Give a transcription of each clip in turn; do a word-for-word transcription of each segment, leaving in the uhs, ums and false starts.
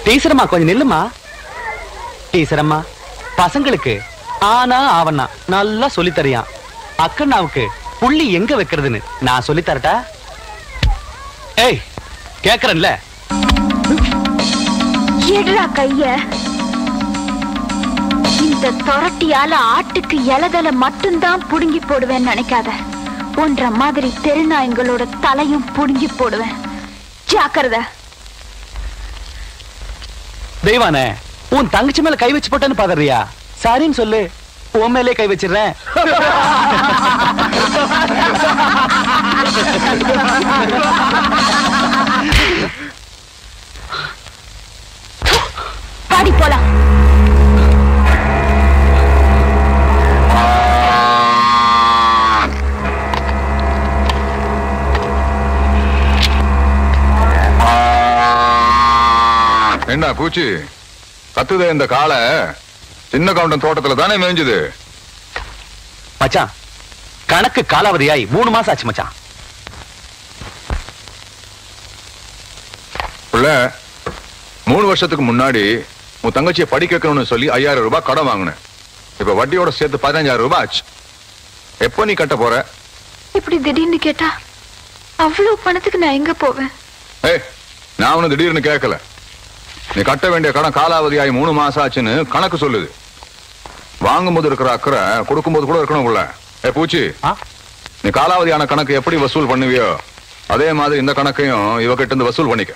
டீச்சரம்மா கொஞ்சம் நில்லுமா. டீச்சரம்மா பசங்களுக்கு ஆனா ஆவண்ணா நல்லா சொல்லி தரியான். அக்கண்ணாவுக்கு புள்ளி எங்க வைக்கிறதுன்னு நான் சொல்லி தரட்டா? ஏய் கேக்குறேன்ல. எடுறா கைய. இந்த தொரட்டியால ஆட்டுக்கு இலதலை மட்டும்தான் புடுங்கி போடுவேன்னு நினைக்காத. ஒன்ற மாதிரி தெருநாயங்களோட தலையும் புடுங்கி போடுவேன். ஜாக்கிரதை. தெய்வானே, உன் தங்கச்சி மேல கை வச்சு போட்டேன்னு பாக்குறியா? சாரின்னு சொல்லு, உன் மேலே கை வச்சிடுறேன். பாடி போலாம். என்ன பூச்சி கத்துதே இந்த காலை? சின்ன கவுண்டன் தோட்டத்துல தானே மேய்ஞ்சது. மச்சான் கணக்கு காலாவதியாய் மூணு மாசம் ஆச்சு மச்சான். புள்ள, மூணு வருஷத்துக்கு முன்னாடி உன் தங்கச்சியை படிக்க வைக்கணும்னு சொல்லி ஐயாயிரம் ரூபாய் கடன் வாங்கினேன். இப்ப வட்டியோட சேர்த்து பதினஞ்சாயிரம் ரூபாய் ஆச்சு. எப்ப நீ கட்ட போற? இப்படி திடீர்னு கேட்டா அவ்வளவு பணத்துக்கு நான் எங்க போவேன்? ஏய், நான் உன்னை திடீர்னு கேட்கல. நீ கட்ட வேண்டிய கடன் காலாவதியாகி மூணு மாசம் ஆச்சுன்னு கணக்கு சொல்லுது. வாங்கும் போது இருக்கிற அக்கறை கொடுக்கும் போது கூட இருக்கணும் உள்ள. ஏ பூச்சி, நீ காலாவதியான கணக்கு எப்படி வசூல் பண்ணுவியோ அதே மாதிரி இந்த கணக்கையும் இவகிட்ட இருந்து வசூல் பண்ணிக்க.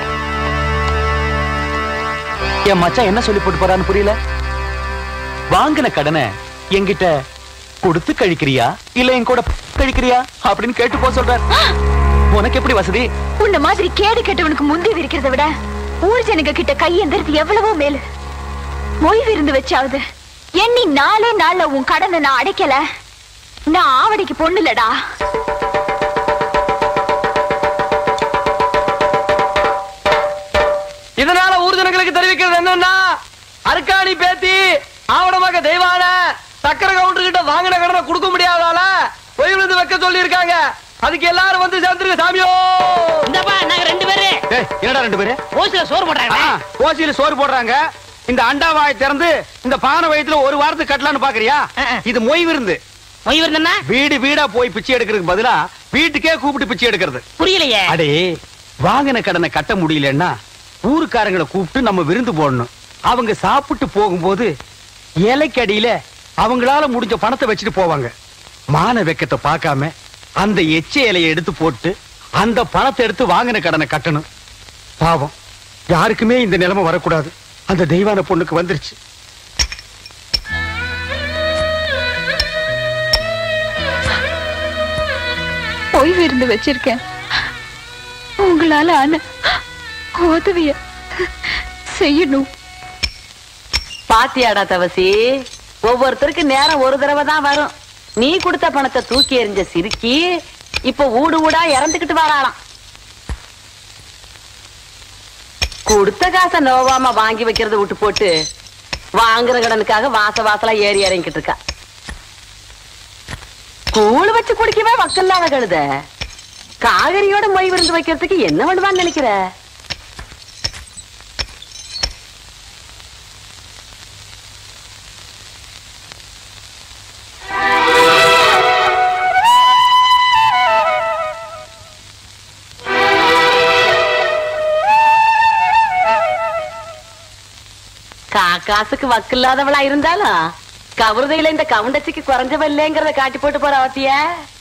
என் மச்சான் என்ன சொல்லி போட்டு போறான்னு புரியல. வாங்கின கடனை என்கிட்ட கொடுத்து கழிக்கிறியா இல்ல என் கூட கழிக்கிறியா அப்படின்னு கேட்டு போ சொல்ற. உனக்கு எப்படி வசதி? உன்ன மாதிரி கேடு கெட்டவனுக்கு முந்தி விரிக்கிறத விட ஊர் ஜனங்க கிட்ட கையெந்திரது எவ்வளவோ மேலு. மொய் விருந்து வச்சாவது எண்ணி நாலே நாள்ல உன் கடனை நான் அடைக்கல. நான் ஆவடைக்கு பொண்ணு இல்லடா. இதனால ஊர் ஜனங்களுக்கு தெரிவிக்கிறது என்னன்னா, அருக்காணி பேத்தி ஆவணமாக தெய்வான சக்கர கவுண்டர் கிட்ட வாங்கின கடனை கொடுக்க முடியாதால பொய் விருந்து வைக்க சொல்லி இருக்காங்க. அதுக்கு எல்லாரும் வந்து சேர்ந்துருங்க சாமியோ. இந்தப்பா நாங்க ரெண்டு பேரு. என்னடா ரெண்டு பேரு? ஓசில சோறு போடுறாங்க. ஓசியில சோறு போடுறாங்க. இந்த அண்டா வாய் திறந்து இந்த பானை வயித்துல ஒரு வாரத்துக்கு கட்டலான்னு பாக்குறியா? இது மொய் விருந்து. மொய் விருந்துன்னா வீடு வீடா போய் பிச்சை எடுக்கிறதுக்கு பதிலா வீட்டுக்கே கூப்பிட்டு பிச்சை எடுக்கிறது. புரியலையே. அடே, வாங்கின கடனை கட்ட முடியலன்னா ஊருக்காரங்களை கூப்பிட்டு நம்ம விருந்து போடணும். அவங்க சாப்பிட்டு போகும்போது இலைக்கடியில அவங்களால முடிஞ்ச பணத்தை வச்சுட்டு போவாங்க. மான வெக்கத்தை பார்க்காம அந்த எச்ச இலையை எடுத்து போட்டு அந்த பணத்தை எடுத்து வாங்கின கடனை கட்டணும். பாவம், யாருக்குமே இந்த நிலைமை வரக்கூடாது. அந்த தெய்வான பொண்ணுக்கு வந்துருச்சு. பொய் விருந்து வச்சிருக்கேன். உங்களால ஆன உதவிய செய்யணும். பாத்தியாடா தவசி, ஒவ்வொருத்தருக்கு நேரம் ஒரு தடவை தான் வரும். நீ கொடுத்த பணத்தை தூக்கி எறிஞ்ச சிரிக்கி இப்ப ஊடு ஊடா இறந்துகிட்டு வராளாம். கொடுத்த காசை நோவாம வாங்கி வைக்கிறத விட்டு போட்டு வாங்குற கடனுக்காக வாச வாசலா ஏறி இறங்கிட்டு இருக்கா. கூழ் வச்சு குடிக்கவே வக்கல்லாத கழுத காவிரியோட மொய் விருந்து வைக்கிறதுக்கு என்ன பண்ணுவான்னு நினைக்கிற? காசுக்கு வக்கில்லாதவளா இருந்தாலும் கவுருதையில இந்த கவுண்டச்சிக்கு குறைஞ்சவ இல்லைங்கிறத காட்டி போட்டு போற அவத்திய.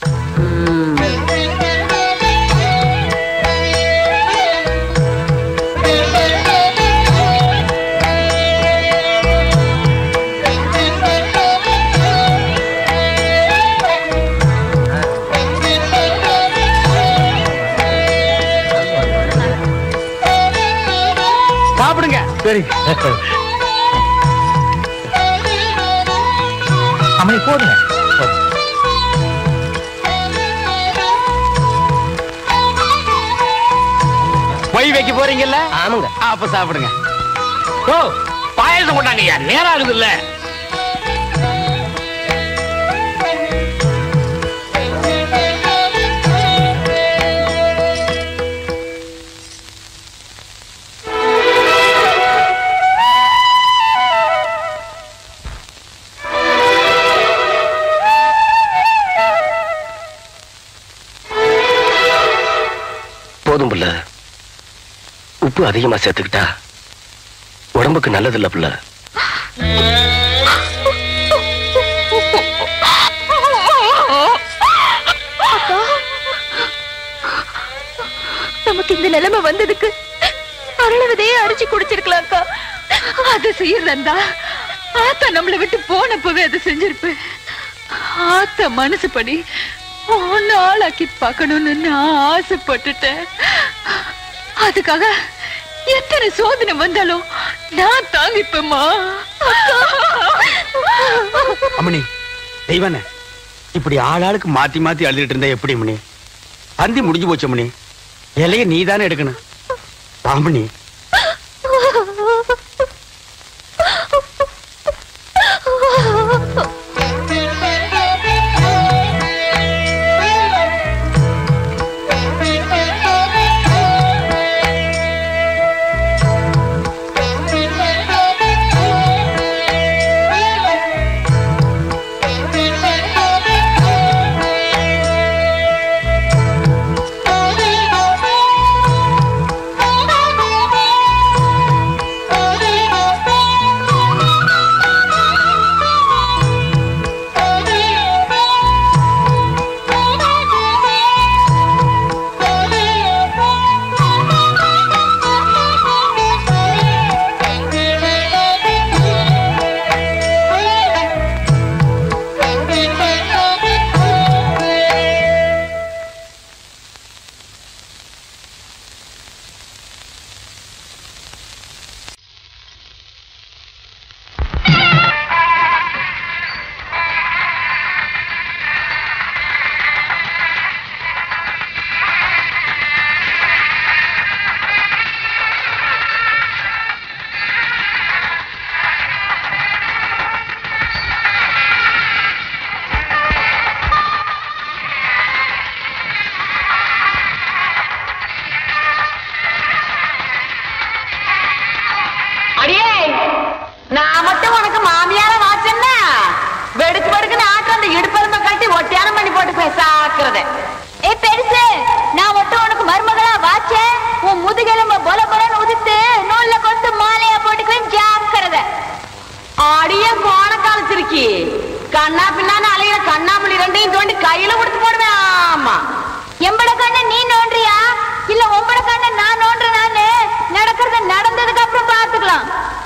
சாப்பிடுங்க. சரி அம்மை போடுங்க. பொய் வைக்க போறீங்கல்ல? ஆமாங்க. அப்ப சாப்பிடுங்க. ஓ, பாயசம் கொண்டாங்கய்யா, நேரம் ஆகுது இல்ல? போதும் புள்ள. உப்பு அதிகமா சேர்த்துக்கிட்டா உடம்புக்கு நல்லது இல்ல புள்ள. நமக்கு இந்த நிலைமை வந்ததுக்கு அருளவதையே அரிச்சு குடிச்சிருக்கலாம் அக்கா. அதை செய்யறதா ஆத்தா நம்மளை விட்டு போனப்பவே அதை செஞ்சிருப்பேன். ஆத்தா மனசுப்படி ஒன்னு ஆளாக்கி பார்க்கணும்னு நான் ஆசைப்பட்டுட்டேன். அதுக்காக எத்தனை சோதனை வந்தாலும் நான் தாங்கிப்பேம்மா. அம்மணி தெய்வானே, இப்படி ஆளாளுக்கு மாத்தி மாத்தி அழுதுட்டு இருந்தா எப்படி அம்மணி? பந்தி முடிஞ்சு போச்சு அம்மணி. இலைய நீ தானே எடுக்கணும். அம்மணி கண்ணா பின்னான அலையில கண்ணாமூலி ரெண்டையும் தோண்டி கையில கொடுத்து போடுவேன். ஆமா, எம்பட கண்ண நீ நோன்றியா இல்ல உம்பட கண்ண நான் நோன்ற? நானு நடக்கிறது நடந்ததுக்கு அப்புறம் பாத்துக்கலாம்.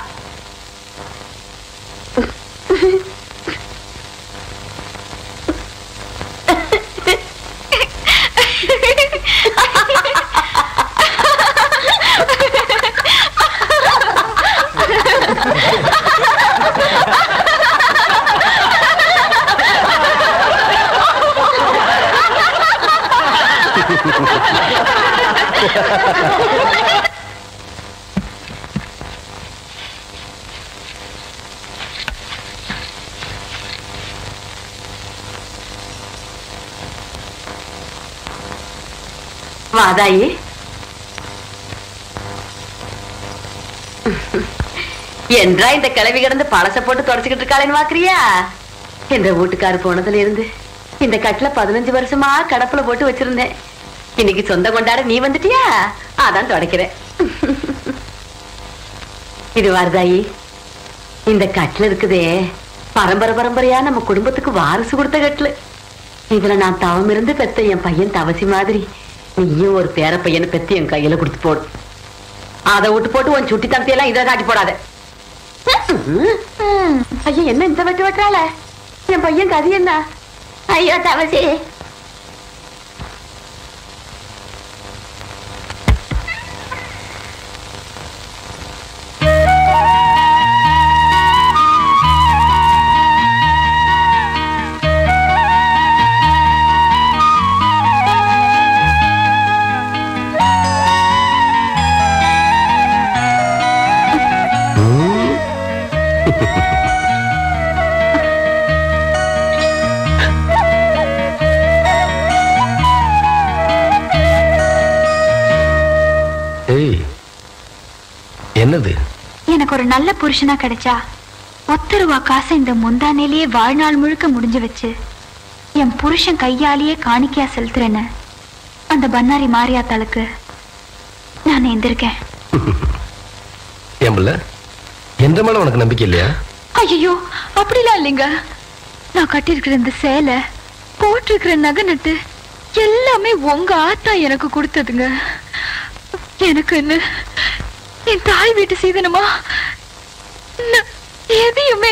வாதாயி, என்றா இந்த கிளவி கிடந்து பழச போட்டு தொடச்சுக்கிட்டு இருக்காளேன்னு பாக்குறியா? இந்த வீட்டுக்காரு போனதுல இருந்து இந்த கட்டுல பதினஞ்சு வருஷமா கடப்புல போட்டு வச்சிருந்தேன். இன்னைக்கு சொந்த கொண்டாட நீ வந்துட்டியா? அதான் தொடக்கிறேன். இது வாரதாயி, இந்த கட்டுல இருக்குதே பரம்பரை பரம்பரையா நம்ம குடும்பத்துக்கு வாரிசு கொடுத்த கட்டுல. இதுல நான் தவம் இருந்து பெத்த என் பையன் தவசி மாதிரி நீயும் ஒரு பேர பையனை பெத்து என் கையில கொடுத்து போடு. அதை விட்டு போட்டு உன் சுட்டி தம்பி இதை காட்டி போடாத. ஐயா, என்ன இந்த வெட்டு வெட்டுறாள? என் பையன் கதி என்ன? ஐயோ தவசி, என்னது? எனக்கு ஒரு நல்ல புருஷனா கிடைச்சா ஒத்த ரூபா காசை இந்த முந்தானேலேயே வாழ்நாள் முழுக்க முடிஞ்சு வச்சு என் புருஷன் கையாலேயே காணிக்கையா செலுத்துறேன்னு அந்த பன்னாரி மாரியாத்தாளுக்கு நான் எந்திருக்கேன். ஏன் பிள்ளை, எந்த மேல உனக்கு நம்பிக்கை இல்லையா? ஐயோ, அப்படிலாம் இல்லைங்க. நான் கட்டியிருக்கிற இந்த சேலை, போட்டிருக்கிற நகை நட்டு எல்லாமே உங்க ஆத்தா எனக்கு கொடுத்ததுங்க. எனக்கு என்ன என் தாய் வீட்டு சீதனமா நான் எதையுமே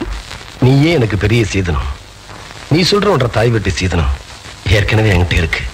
நீயே எனக்கு பெரிய சீதனம். நீ சொல்ற ஒன்ற தாய் வீட்டு சீதனம் ஏற்கனவே என்கிட்ட இருக்கு.